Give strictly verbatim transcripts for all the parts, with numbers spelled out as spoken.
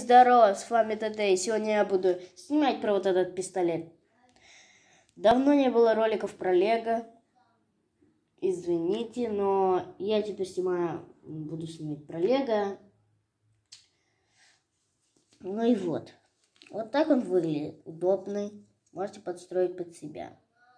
здорово, с вами ТТ, и сегодня я буду снимать про вот этот пистолет. Давно не было роликов про Лего, извините, но я теперь снимаю, буду снимать про Лего. Ну и вот, вот так он выглядит, удобный, можете подстроить под себя.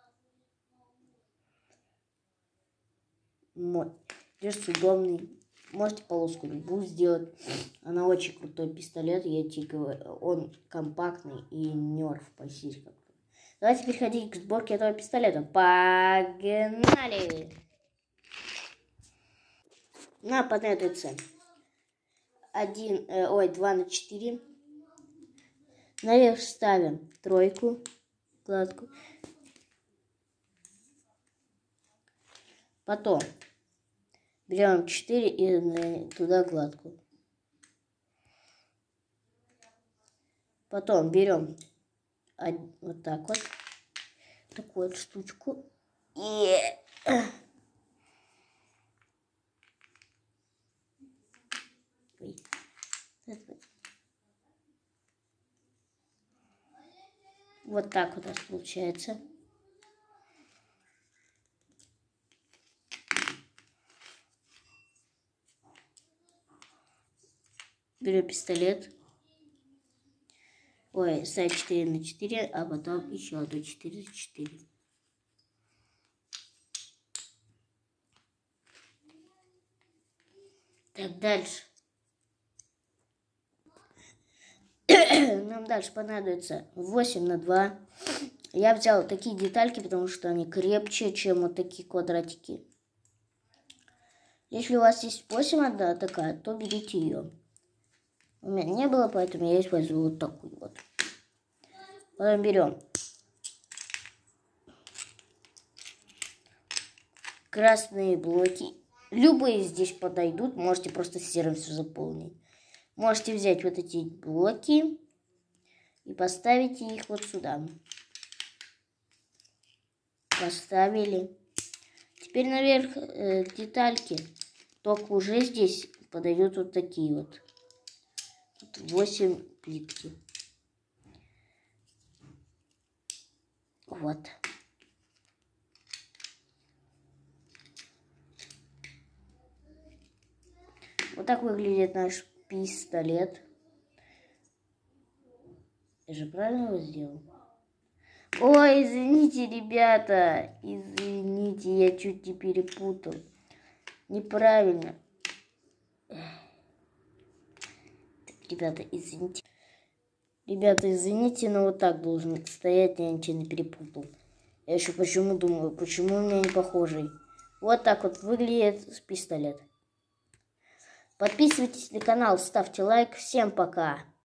Держится удобный. Можете полоску любую сделать. Она очень крутой пистолет. Я тебе говорю, он компактный и нерв почти как. Давайте переходить к сборке этого пистолета. Погнали! Нам понадобится один, э, ой, два на четыре. Наверх ставим тройку, кладку. Потом берем четыре и туда гладкую. Потом берем вот так вот, такую вот штучку. И вот так вот у нас получается. Берем пистолет. Ой, ставим четыре на четыре, а потом еще одно четыре на четыре. Так, дальше. Нам дальше понадобится восемь на два. Я взял такие детальки, потому что они крепче, чем вот такие квадратики. Если у вас есть восемь одна такая, то берите ее. У меня не было, поэтому я использую вот такую вот. Потом берем красные блоки. Любые здесь подойдут. Можете просто серым все заполнить. Можете взять вот эти блоки и поставить их вот сюда. Поставили. Теперь наверх э, детальки. Только уже здесь подойдут вот такие вот. восемь плитки. Вот. Вот так выглядит наш пистолет. Я же правильно его сделал? Ой, извините, ребята. Извините, я чуть не перепутал. Неправильно. Ребята, извините. Ребята, извините, но вот так должен стоять, я ничего не перепутал. Я еще почему думаю, почему у меня не похожий. Вот так вот выглядит пистолет. Подписывайтесь на канал, ставьте лайк. Всем пока.